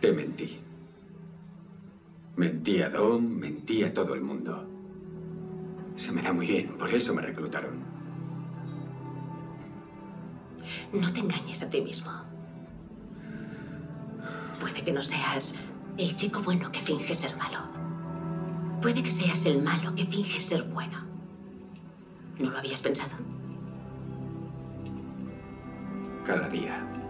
Te mentí. Mentí a Dom, mentí a todo el mundo. Se me da muy bien, por eso me reclutaron. No te engañes a ti mismo. Puede que no seas el chico bueno que finge ser malo. Puede que seas el malo que finge ser bueno. ¿No lo habías pensado? Cada día.